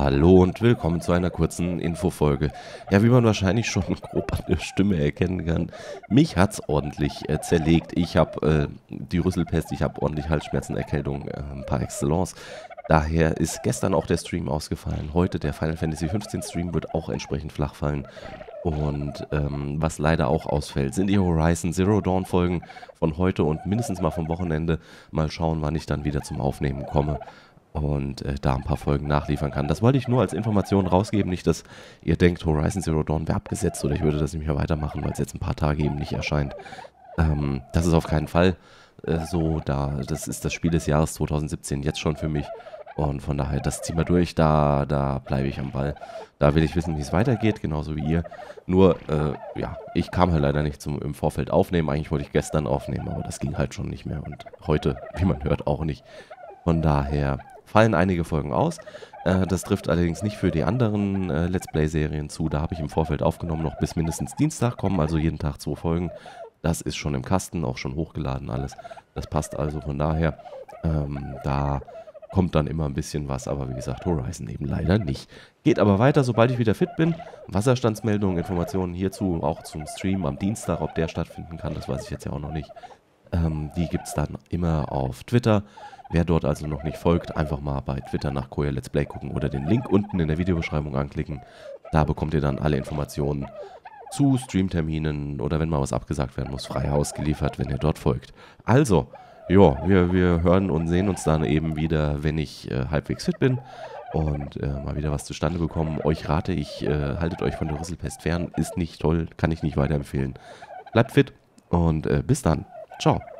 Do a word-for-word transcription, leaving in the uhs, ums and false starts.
Hallo und willkommen zu einer kurzen Infofolge. Ja, wie man wahrscheinlich schon grob an der Stimme erkennen kann, mich hat's ordentlich äh, zerlegt. Ich habe äh, die Rüsselpest, ich habe ordentlich Halsschmerzen, Erkältung äh, par excellence. Daher ist gestern auch der Stream ausgefallen. Heute der Final Fantasy fünfzehn Stream wird auch entsprechend flach fallen. Und ähm, was leider auch ausfällt, sind die Horizon Zero Dawn Folgen von heute und mindestens mal vom Wochenende. Mal schauen, wann ich dann wieder zum Aufnehmen komme und äh, da ein paar Folgen nachliefern kann. Das wollte ich nur als Information rausgeben, nicht, dass ihr denkt, Horizon Zero Dawn wäre abgesetzt oder ich würde das nicht mehr weitermachen, weil es jetzt ein paar Tage eben nicht erscheint. Ähm, das ist auf keinen Fall äh, so, da das ist das Spiel des Jahres zwanzig siebzehn jetzt schon für mich und von daher, das ziehen wir durch, da, da bleibe ich am Ball. Da will ich wissen, wie es weitergeht, genauso wie ihr. Nur, äh, ja, ich kam halt leider nicht zum im Vorfeld aufnehmen, eigentlich wollte ich gestern aufnehmen, aber das ging halt schon nicht mehr und heute, wie man hört, auch nicht. Von daher fallen einige Folgen aus. Äh, das trifft allerdings nicht für die anderen äh, Let's Play-Serien zu. Da habe ich im Vorfeld aufgenommen, noch bis mindestens Dienstag kommen, also jeden Tag zwei Folgen. Das ist schon im Kasten, auch schon hochgeladen alles. Das passt also von daher. Ähm, da kommt dann immer ein bisschen was, aber wie gesagt, Horizon eben leider nicht. Geht aber weiter, sobald ich wieder fit bin. Wasserstandsmeldungen, Informationen hierzu, auch zum Stream am Dienstag, ob der stattfinden kann, das weiß ich jetzt ja auch noch nicht. Ähm, die gibt es dann immer auf Twitter. Wer dort also noch nicht folgt, einfach mal bei Twitter nach Koya Let's Play gucken oder den Link unten in der Videobeschreibung anklicken. Da bekommt ihr dann alle Informationen zu Streamterminen oder wenn mal was abgesagt werden muss, frei ausgeliefert, wenn ihr dort folgt. Also, ja, wir, wir hören und sehen uns dann eben wieder, wenn ich äh, halbwegs fit bin und äh, mal wieder was zustande bekommen. Euch rate ich, äh, haltet euch von der Rüsselpest fern, ist nicht toll, kann ich nicht weiterempfehlen. Bleibt fit und äh, bis dann. Ciao.